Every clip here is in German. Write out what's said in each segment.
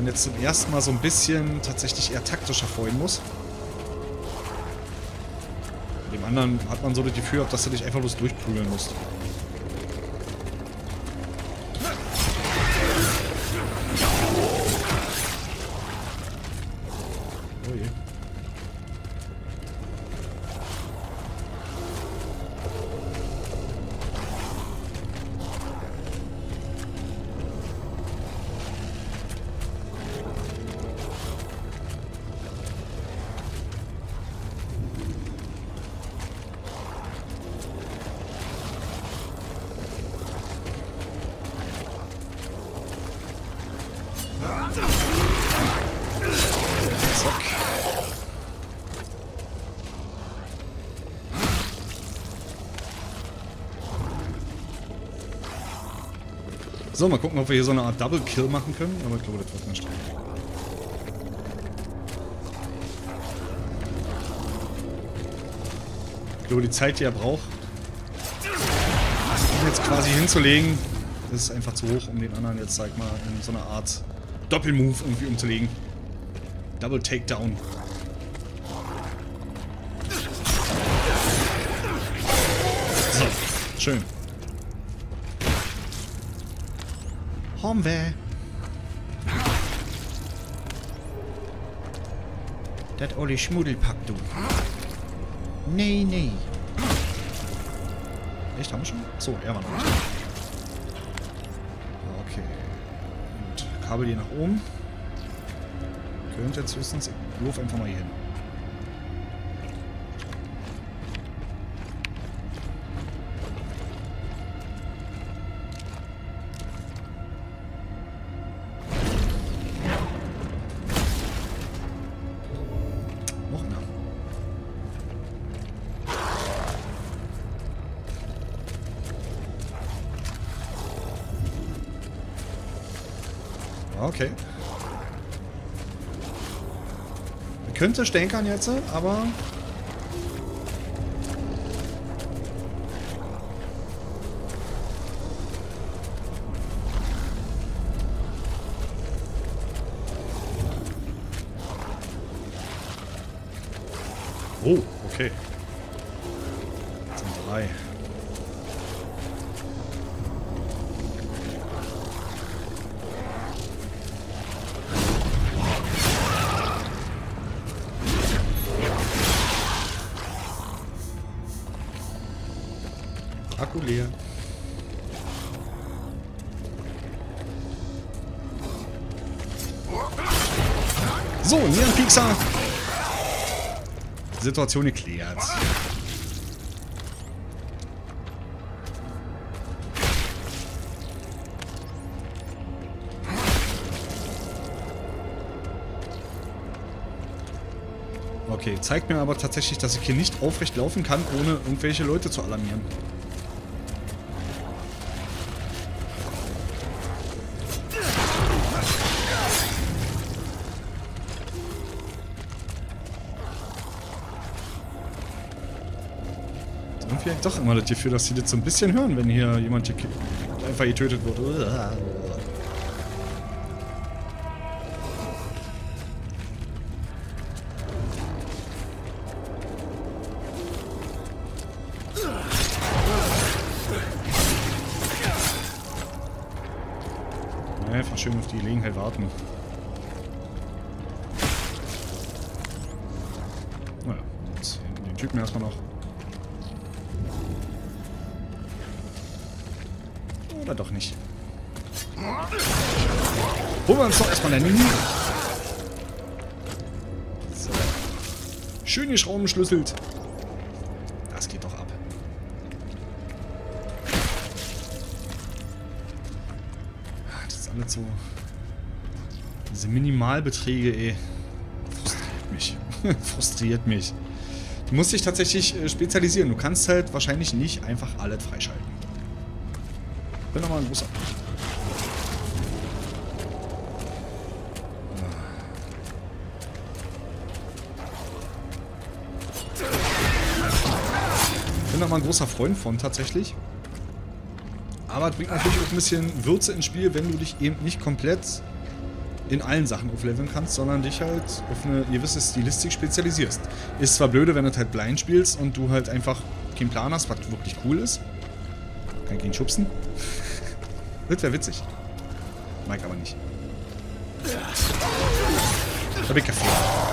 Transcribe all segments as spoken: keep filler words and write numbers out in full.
man jetzt zum ersten Mal so ein bisschen tatsächlich eher taktischer vorgehen muss. Bei dem anderen hat man so das Gefühl, dass du dich einfach bloß durchprügeln musst. Oh je. So, mal gucken, ob wir hier so eine Art Double Kill machen können. Aber ich glaube, das wird nicht. Ich glaube, die Zeit, die er braucht, um jetzt quasi hinzulegen, das ist einfach zu hoch, um den anderen jetzt, sag ich mal, in so eine Art Doppelmove irgendwie umzulegen. Double Takedown. So, schön. Haben wir. Das olle Schmuddelpack, du. Nee, nee. Echt, haben wir schon? So, er war noch nicht. Okay. Gut. Kabel hier nach oben. Könnte jetzt höchstens... Ich laufe einfach mal hier hin. Okay. Er könnte stänkern jetzt, aber... Oh, okay. Das sind drei. Akku leer. So, Nierenpiekser. Situation geklärt. Okay, zeigt mir aber tatsächlich, dass ich hier nicht aufrecht laufen kann, ohne irgendwelche Leute zu alarmieren. Irgendwie habe ich doch immer das Gefühl, dass sie das so ein bisschen hören, wenn hier jemand hier einfach getötet wird. Einfach schön auf die Gelegenheit warten. Naja, jetzt den Typen erstmal noch. Oder doch nicht. Holen wir uns doch erstmal eine Mini. So. Schön die Schrauben schlüsselt. Das geht doch ab. Das ist alles so. Diese Minimalbeträge, ey. Frustriert mich. Frustriert mich. Du musst dich tatsächlich äh, spezialisieren. Du kannst halt wahrscheinlich nicht einfach alles freischalten. Bin nochmal ein großer. Bin nochmal ein großer Freund von tatsächlich. Aber es bringt natürlich auch ein bisschen Würze ins Spiel, wenn du dich eben nicht komplett in allen Sachen aufleveln kannst, sondern dich halt auf eine gewisse Stilistik spezialisierst. Ist zwar blöde, wenn du halt blind spielst und du halt einfach keinen Plan hast, was wirklich cool ist. Kann ich ihn schubsen? Das wäre witzig. Mag aber nicht. Da hab ich Kaffee.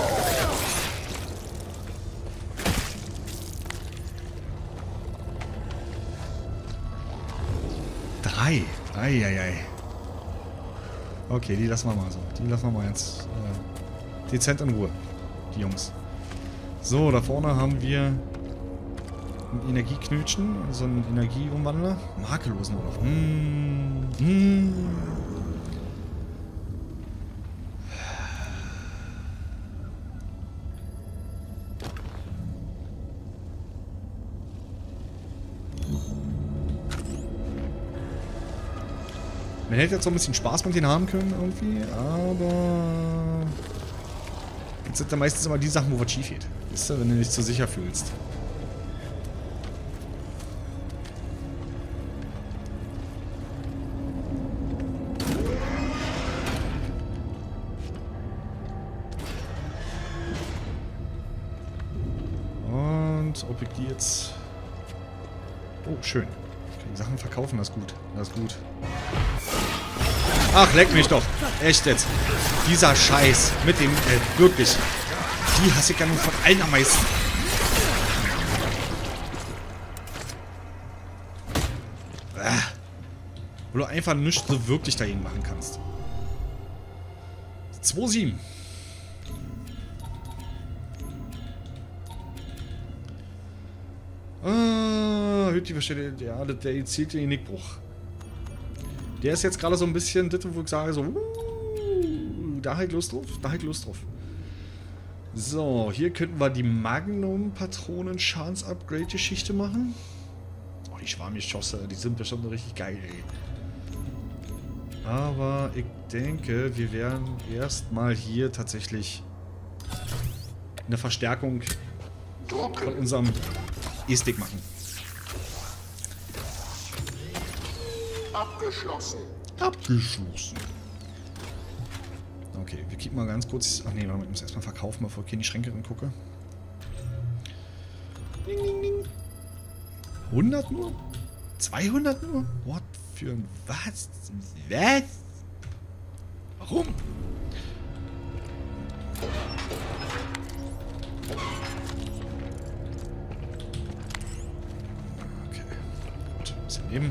Drei. Eieiei. Okay, die lassen wir mal so. Die lassen wir mal jetzt äh, dezent in Ruhe. Die Jungs. So, da vorne haben wir ein Energieknötchen, so einen Energieumwandler. Makellosen auch noch. Mm, mm. Man hätte jetzt so ein bisschen Spaß mit denen haben können irgendwie, aber jetzt sind da meistens immer die Sachen, wo was schief geht. Weißt du, wenn du dich zu sicher fühlst. Und ob ich die jetzt... Oh, schön. Ich kann Sachen verkaufen, das ist gut. Das ist gut. Ach, leck mich doch. Echt jetzt. Dieser Scheiß mit dem, äh, wirklich. Die hasse ich ja nun von allen am meisten. Ah. Wo du einfach nichts so wirklich dagegen machen kannst. zwei sieben. Ah, hört die Verstelle. Ja, der zielt den Nickbruch. Der ist jetzt gerade so ein bisschen, das, wo ich sage, so, uh, da halt Lust drauf, da halt Lust drauf. So, hier könnten wir die Magnum-Patronen-Schadens-Upgrade-Geschichte machen. Oh, die Schwarmgeschosse, die sind bestimmt richtig geil, ey. Aber ich denke, wir werden erstmal hier tatsächlich eine Verstärkung von unserem E-Stick machen. Abgeschlossen. Abgeschlossen. Okay, wir kicken mal ganz kurz. Ach nee, wir müssen erstmal verkaufen, bevor ich in die Schränke gucke. Ding, ding, ding. hundert nur? zweihundert nur? What für ein was? Was? Warum? Okay, gut. Ein bisschen nehmen.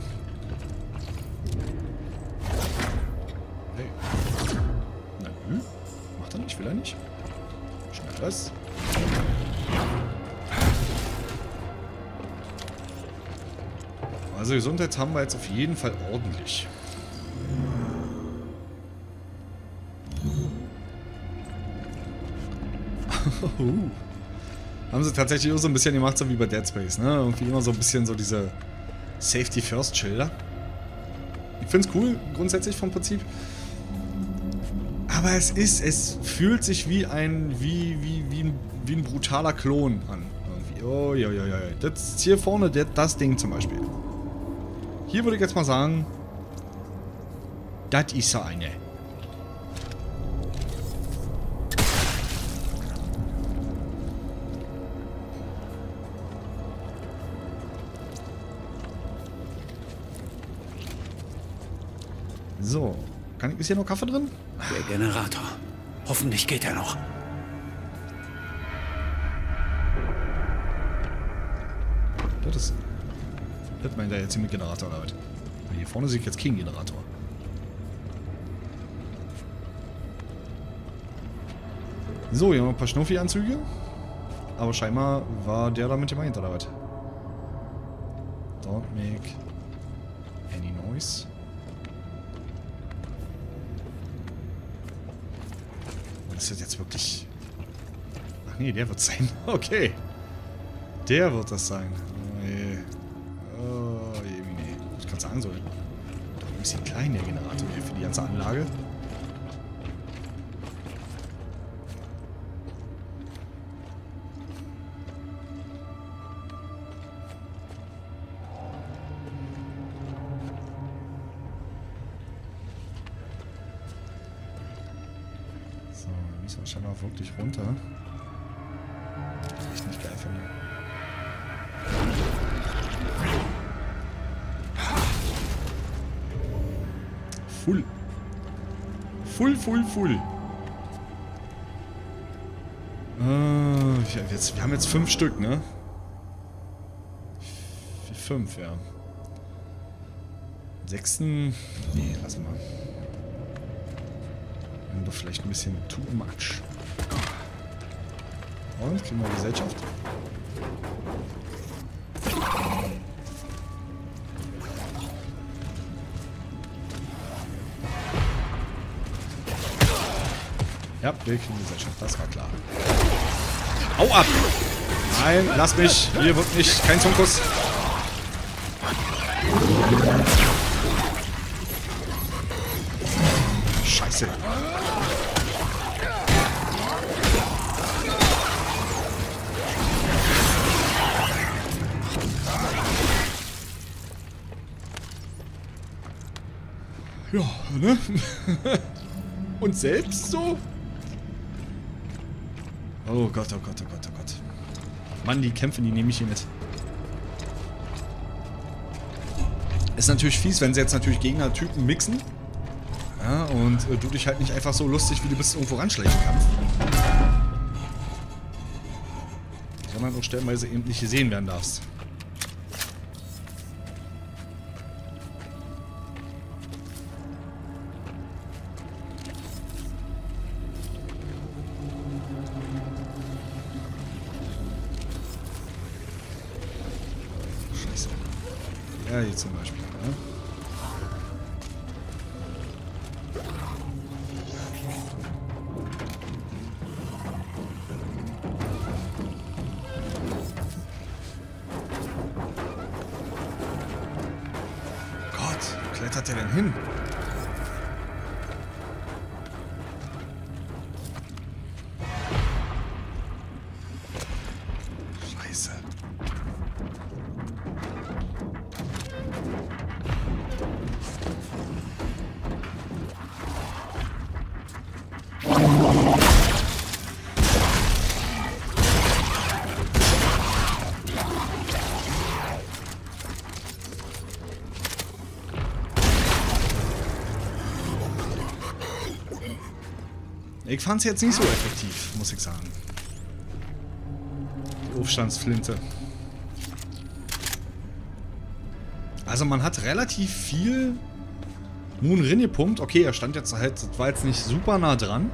Hey. Na, hm? Macht er nicht? Will er nicht? Schnell das. Also Gesundheit haben wir jetzt auf jeden Fall ordentlich. Haben sie tatsächlich auch so ein bisschen gemacht, so wie bei Dead Space, ne? Irgendwie immer so ein bisschen so diese Safety-First-Schilder. Ich find's cool, grundsätzlich vom Prinzip. Aber es ist, es fühlt sich wie ein, wie, wie, wie ein, wie ein brutaler Klon an. Irgendwie. Oh, ja, ja, ja. Das hier vorne, das, das Ding zum Beispiel. Hier würde ich jetzt mal sagen, das ist so eine. So, kann ich, ist hier noch Kaffee drin? Der Generator. Hoffentlich geht er noch. Das ist... Das meint er jetzt hier mit Generator oder was? Hier vorne sehe ich jetzt keinen Generator. So, hier haben wir ein paar Schnuffi-Anzüge. Aber scheinbar war der damit gemeint, oder was? Don't make any noise. Ist das jetzt wirklich... Ach nee, der wird es sein. Okay. Der wird das sein. Oh je. Oh je, nee. Ich kann sagen, so ein bisschen klein, der Generator hier für die ganze Anlage. Muss wahrscheinlich auch wirklich runter. Das ist echt nicht geil von mir. Full. Full, full, full. Äh, jetzt, wir haben jetzt fünf Stück, ne? Fünf, ja. Sechsten. Nee, lassen wir. Wir haben doch vielleicht ein bisschen too much. Und kriegen wir Gesellschaft. Ja, wir kriegen Gesellschaft, das war klar. Hau ab! Nein, lass mich! Hier wird nicht, kein Zungenkuss. Scheiße. Ja, ne? Und selbst so? Oh Gott, oh Gott, oh Gott, oh Gott. Mann, die Kämpfe, die nehme ich hier mit. Ist natürlich fies, wenn sie jetzt natürlich Gegnertypen mixen. Ja, und äh, du dich halt nicht einfach so lustig, wie du bist, irgendwo ranschleichen kannst. Sondern auch stellenweise eben nicht gesehen werden darfst. Scheiße. Ja, hier zum Beispiel. Ja. Klettert er denn hin? Scheiße. Ich fand es jetzt nicht so effektiv, muss ich sagen. Die Aufstandsflinte. Also man hat relativ viel Moon reingepumpt. Okay, er stand jetzt halt, das war jetzt nicht super nah dran.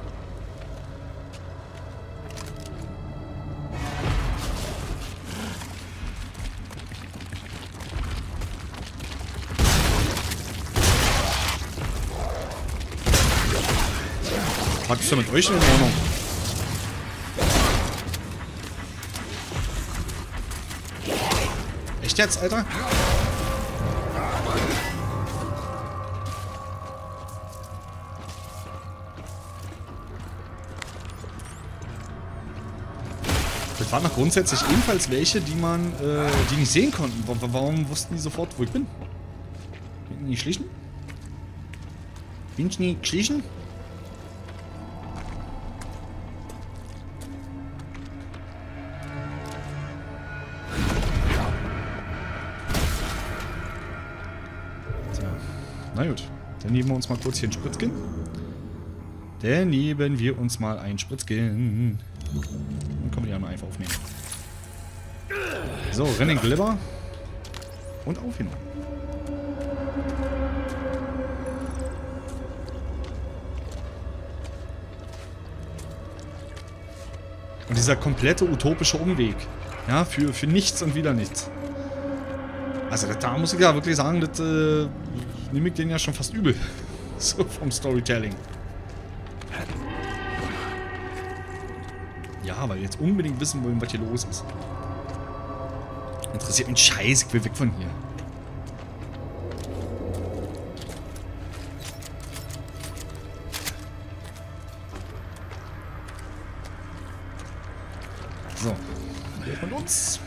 Was ist denn mit euch in Ordnung? Echt jetzt, Alter? Das waren doch grundsätzlich ebenfalls welche, die man, äh, die nicht sehen konnten. Warum wussten die sofort, wo ich bin? Bin ich nicht schlichen? Bin ich nicht schlichen? Na gut, dann nehmen wir uns mal kurz hier einen Spritzkin. Dann nehmen wir uns mal einen Spritzkin. Dann können wir die mal einfach aufnehmen. So, Renning Glibber. Und aufgenommen. Und dieser komplette utopische Umweg. Ja, für, für nichts und wieder nichts. Also da muss ich ja wirklich sagen, das äh, nehme ich den ja schon fast übel. So vom Storytelling. Ja, weil wir jetzt unbedingt wissen wollen, was hier los ist. Interessiert mich Scheiß, ich will weg von hier. So, hier von uns.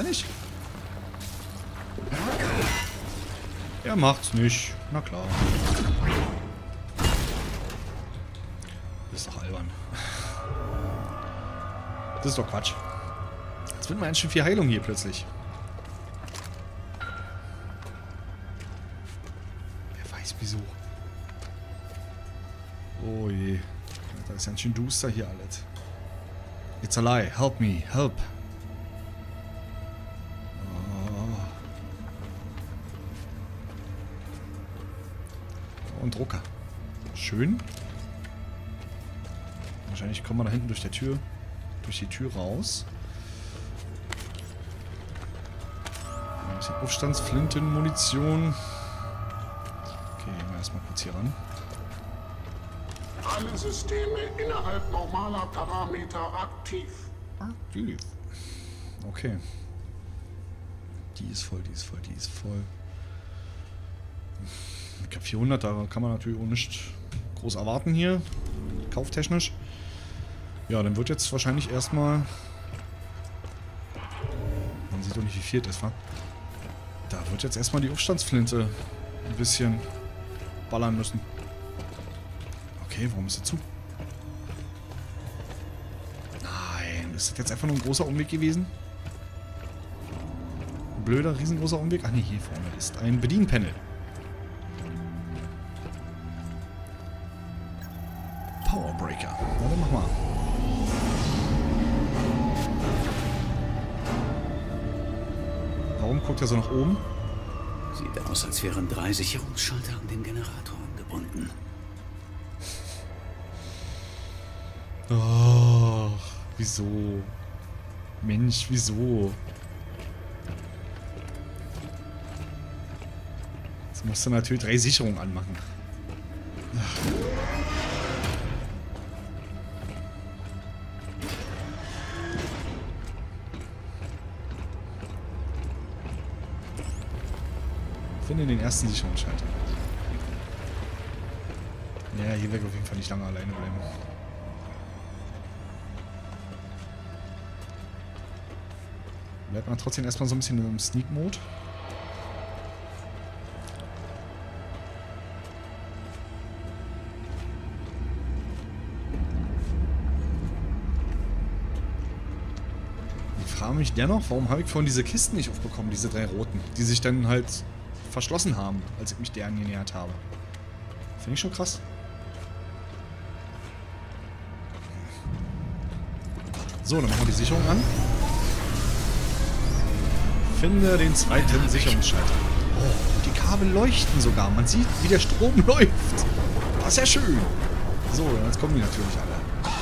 nicht? Er macht's nicht. Na klar. Das ist doch albern. Das ist doch Quatsch. Jetzt wird man ganz schön viel Heilung hier plötzlich. Wer weiß wieso. Oh je. Das ist ganz schön duster hier alles. It's a lie. Help me. Help. Oh. Und Drucker. Schön. Wahrscheinlich kommen wir da hinten durch der Tür. Durch die Tür raus. Ein bisschen Aufstandsflinten, Munition. Okay, gehen wir erstmal kurz hier ran. Alle Systeme innerhalb normaler Parameter aktiv. Aktiv. Okay. Die ist voll, die ist voll, die ist voll. K vierhundert, da kann man natürlich auch nicht groß erwarten hier. Kauftechnisch. Ja, dann wird jetzt wahrscheinlich erstmal... Man sieht doch nicht, wie viel das war. Da wird jetzt erstmal die Aufstandsflinte ein bisschen ballern müssen. Okay, warum ist sie zu? Nein, ist das jetzt einfach nur ein großer Umweg gewesen? Ein blöder, riesengroßer Umweg? Ach nee, hier vorne ist ein Bedienpanel. Powerbreaker. Na, dann mach mal. Warum guckt er so nach oben? Sieht aus, als wären drei Sicherungsschalter an den Generator angebunden. Oh, wieso? Mensch, wieso? Jetzt musst du natürlich drei Sicherungen anmachen. Finde den ersten Sicherungsschalter. Ja, hier werde ich auf jeden Fall nicht lange alleine bleiben. Bleibt man trotzdem erstmal so ein bisschen im Sneak-Mode. Ich frage mich dennoch, warum habe ich vorhin diese Kisten nicht aufbekommen, diese drei roten, die sich dann halt verschlossen haben, als ich mich deren genähert habe. Finde ich schon krass. So, dann machen wir die Sicherung an. Finde den zweiten Sicherungsschalter. Oh, die Kabel leuchten sogar. Man sieht, wie der Strom läuft. Das ist ja schön. So, jetzt kommen die natürlich alle.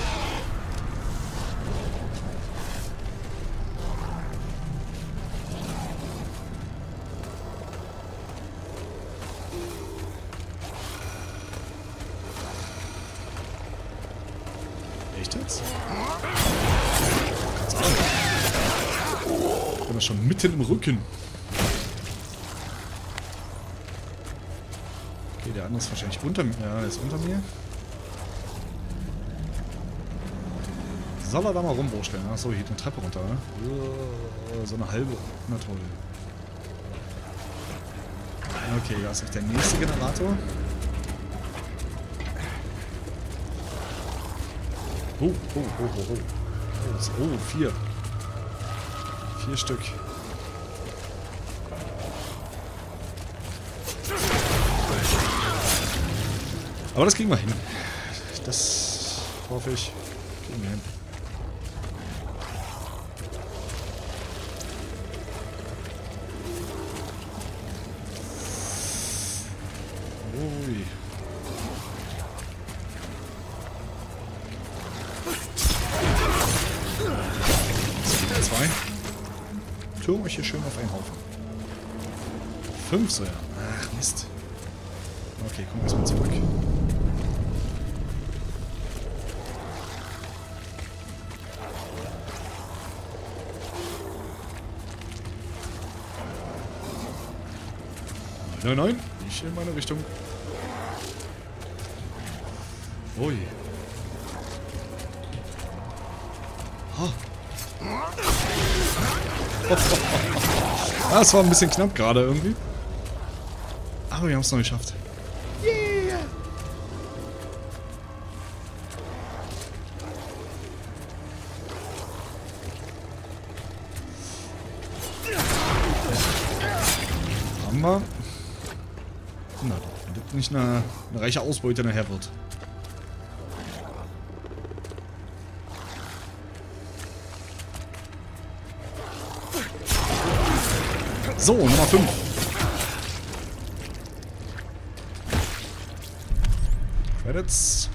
Echt jetzt? Kannst auch. Ich bin da schon mitten im Rücken. Okay, der andere ist wahrscheinlich unter mir. Ja, der ist unter mir. Soll er da mal rumwurschteln? Achso, hier geht eine Treppe runter, ne? So eine halbe. Na toll. Okay, da ist auch der nächste Generator. Oh, oh, oh, oh, oh. Oh, vier. Vier Stück. Aber das kriegen wir hin. Das hoffe ich. Kriegen wir hin. Ui. Zwei. Türm euch hier schön auf einen Haufen. Fünf so, ja. Ach, Mist. Okay, komm erstmal zurück. Nein, nein, nicht in meine Richtung. Ui. Oh. Das war ein bisschen knapp gerade irgendwie. Aber wir haben es noch geschafft. Yeah! Haben wir. Na, wenn das nicht eine, eine reiche Ausbeute nachher wird. So, Nummer fünf. Credits.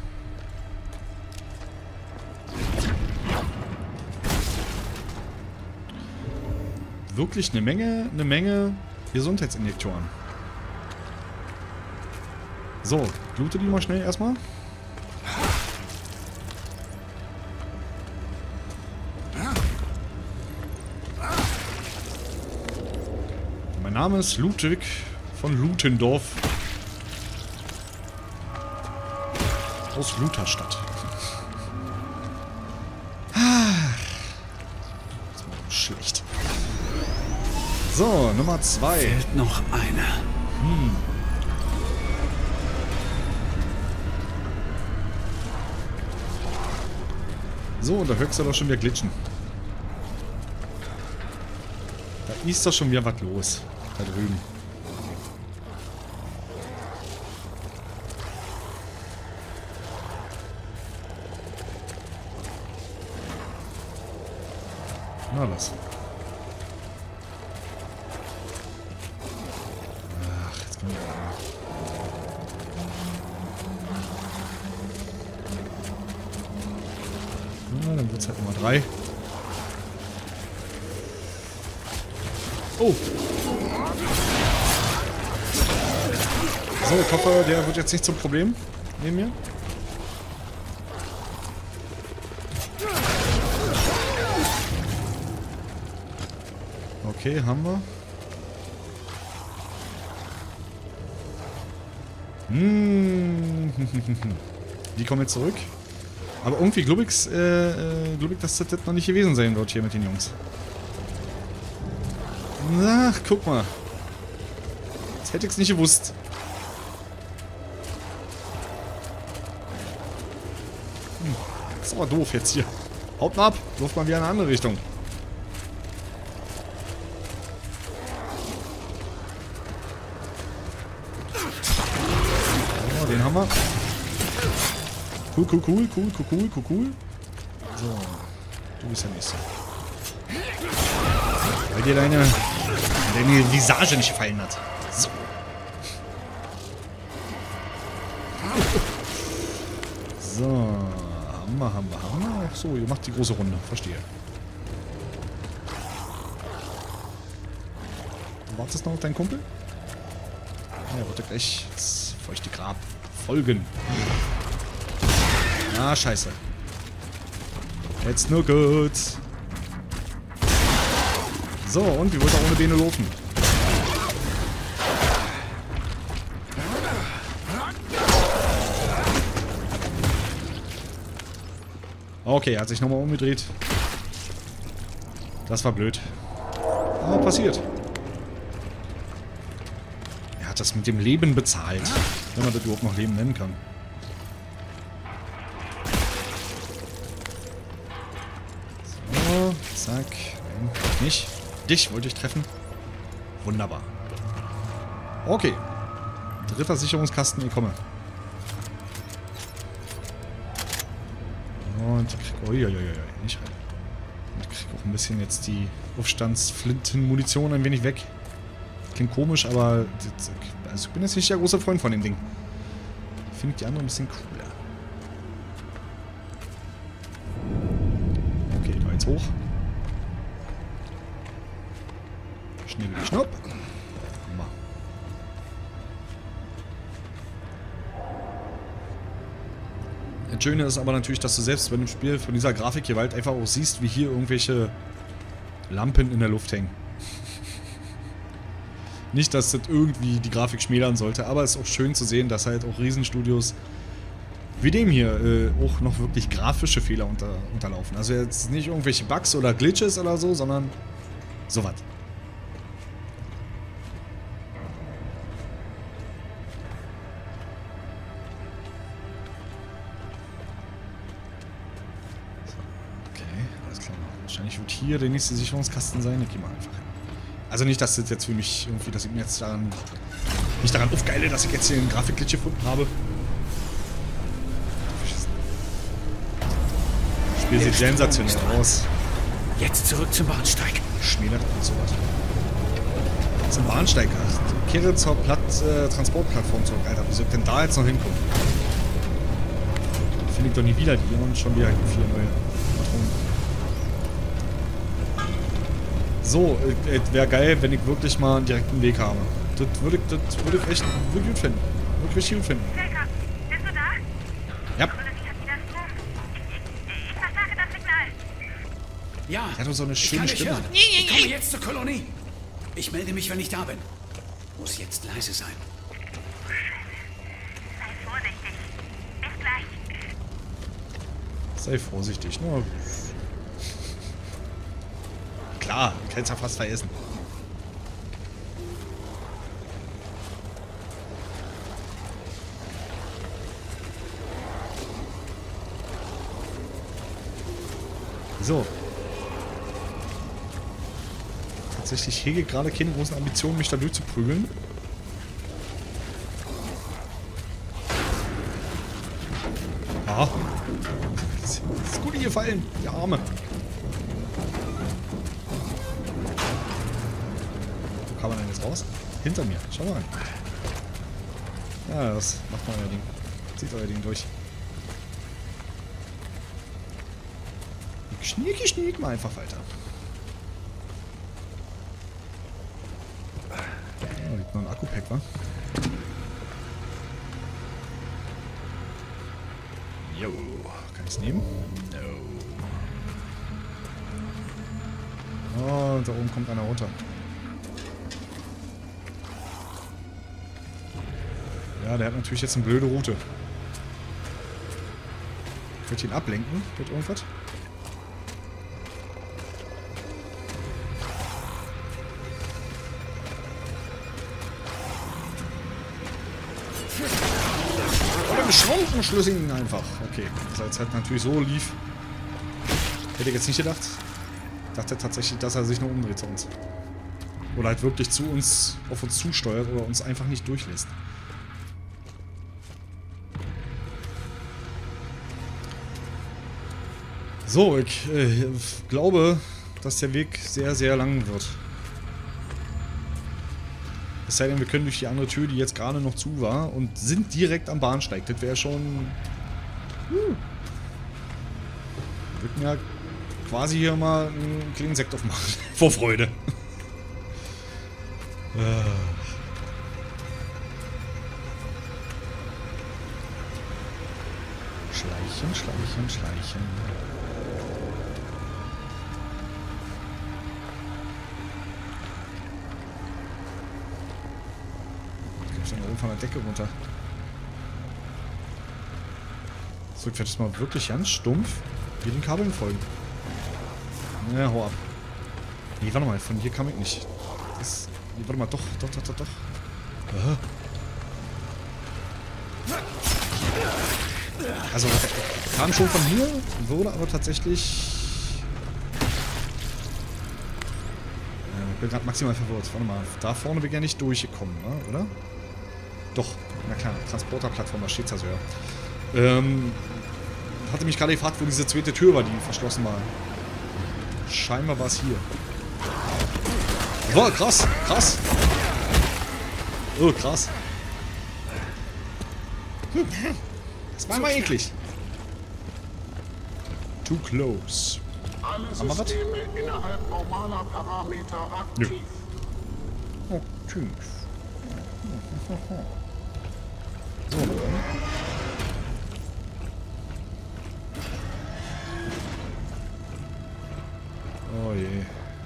Wirklich eine Menge, eine Menge Gesundheitsinjektoren. So, blute die mal schnell erstmal. Mein Name ist Ludwig von Lutendorf. Aus Lutherstadt. Das ist mal schlecht. So, Nummer zwei. Fehlt noch einer. Hm. So, und da hörst du doch schon wieder glitschen. Da ist doch schon wieder was los. Da drüben. Na was. Ach, jetzt kommen wir da. Ja, dann wird es halt Nummer drei. Oh! So, ich hoffe, der wird jetzt nicht zum Problem neben mir. Okay, haben wir. Mmh. Die kommen jetzt zurück. Aber irgendwie glaube ich, äh, äh, glaub ich, dass das noch nicht gewesen sein wird hier mit den Jungs. Ach, guck mal. Das hätte ich es nicht gewusst. Hm, das ist aber doof jetzt hier. Haut mal ab. Läuft mal wieder in eine andere Richtung. Ja, den haben wir. Cool, cool, cool, cool, cool, cool, cool, cool. So. Du bist der Nächste. Weil dir deine, deine Visage nicht gefallen hat. So. So. Haben wir, haben wir, haben wir. Ach so, ihr macht die große Runde. Verstehe. Du wartest noch auf deinen Kumpel? Ja, wird er gleich das feuchte Grab folgen. Ah, scheiße. Jetzt nur gut. So, und wie wollte er ohne Beine laufen? Okay, er hat sich nochmal umgedreht. Das war blöd. Aber passiert. Er hat das mit dem Leben bezahlt. Wenn man das überhaupt noch Leben nennen kann. So, zack. Nein, nicht. Dich wollte ich treffen. Wunderbar. Okay. Dritter Sicherungskasten, ich komme. Und ich krieg... Uiuiui, nicht rein. Und ich krieg auch ein bisschen jetzt die Aufstandsflinten-Munition ein wenig weg. Klingt komisch, aber... Das, also ich bin jetzt nicht der große Freund von dem Ding. Ich finde die andere ein bisschen cooler. Okay, da eins hoch. Schnell wie Schnupp. Mal. Das Schöne ist aber natürlich, dass du selbst bei dem Spiel von dieser Grafikgewalt einfach auch siehst, wie hier irgendwelche Lampen in der Luft hängen. Nicht, dass das irgendwie die Grafik schmälern sollte, aber es ist auch schön zu sehen, dass halt auch Riesenstudios wie dem hier äh, auch noch wirklich grafische Fehler unter, unterlaufen. Also jetzt nicht irgendwelche Bugs oder Glitches oder so, sondern So was. Okay, alles klar. Wahrscheinlich wird hier der nächste Sicherungskasten sein. Ich gehe mal einfach hin. Also nicht, dass das jetzt für mich irgendwie, dass ich mir jetzt daran nicht daran aufgeile, dass ich jetzt hier einen Grafikglitch gefunden habe. Das Spiel sieht sensationell aus. Jetzt zurück zum Bahnsteig. Schmälert und so was. Zum Bahnsteig. Ach, kehre zur Platt, äh, Transportplattform zurück. Alter, wie soll ich denn da jetzt noch hinkommen? Finde ich doch nie wieder die und schon wieder vier neue Patronen. So, äh, wäre geil, wenn ich wirklich mal einen direkten Weg habe. Das würde ich, das würde ich echt würde gut finden. Würde ich richtig gut finden. Helga, bist du da? Ja. Kolonie hat wieder Strom. Ich, ich versage das Signal. Ja, Er hat doch so eine ich schöne kann dich Stimme. hören. Ich komme jetzt zur Kolonie. Ich melde mich, wenn ich da bin. Muss jetzt leise sein. Sei vorsichtig. Bis gleich. Sei vorsichtig, ne? Klar, ich kann es ja fast vergessen. So. Tatsächlich hege ich gerade keine großen Ambitionen, mich da durchzuprügeln. Ah. Das ist gut gefallen, die Arme. Wo kann man denn jetzt raus? Hinter mir. Schau mal an. Ja, das macht mal euer Ding. Zieht euer Ding durch. Schnieki, schniek mal einfach weiter. Da liegt noch ein Akku-Pack, wa? Jo. Kann ich es nehmen? No. Oh, und da oben kommt einer runter. Ja, der hat natürlich jetzt eine blöde Route. Ich würde ihn ablenken mit irgendwas. Schlüssigen einfach. Okay, dass es halt natürlich so lief. Hätte ich jetzt nicht gedacht. Ich dachte tatsächlich, dass er sich nur umdreht zu uns. Oder halt wirklich zu uns, auf uns zusteuert oder uns einfach nicht durchlässt. So, ich äh, glaube, dass der Weg sehr, sehr lang wird. Es sei denn, wir können durch die andere Tür, die jetzt gerade noch zu war, und sind direkt am Bahnsteig. Das wäre schon... Huh. Wir würden ja quasi hier mal einen kleinen Sekt aufmachen. Vor Freude. Schleichen, schleichen, schleichen. Von der Decke runter. So, ich werde jetzt mal wirklich ganz stumpf hier den Kabeln folgen. Ja, hau ab. Nee, warte mal, von hier kam ich nicht. Das, nee, warte mal, doch, doch, doch, doch, doch. Aha. Also, kam schon von hier, wurde aber tatsächlich... Ja, ich bin gerade maximal verwirrt. Warte mal, da vorne wäre ich ja nicht durchgekommen, ne? Oder? Doch, na klar, Transporterplattform, da steht's also ja. Ähm, hatte mich gerade gefragt, wo diese zweite Tür war, die verschlossen war. Scheinbar war es hier. Boah, krass, krass. Oh, krass. Hm. Das war mal eklig. Too close. Alle Haben wir was? Systeme innerhalb normaler Parameter aktiv. Ja. Aktiv. So. Oh je.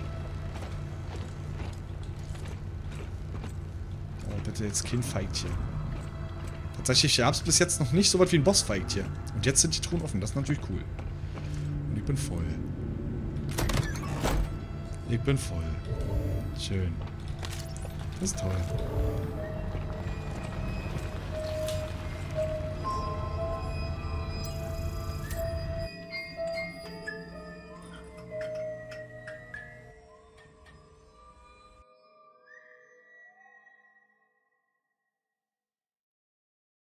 Oh, bitte jetzt kein Feigtchen. Tatsächlich gab es bis jetzt noch nicht so was wie ein Bossfight hier. Und jetzt sind die Truhen offen. Das ist natürlich cool. Und ich bin voll. Ich bin voll. Schön. Das ist toll.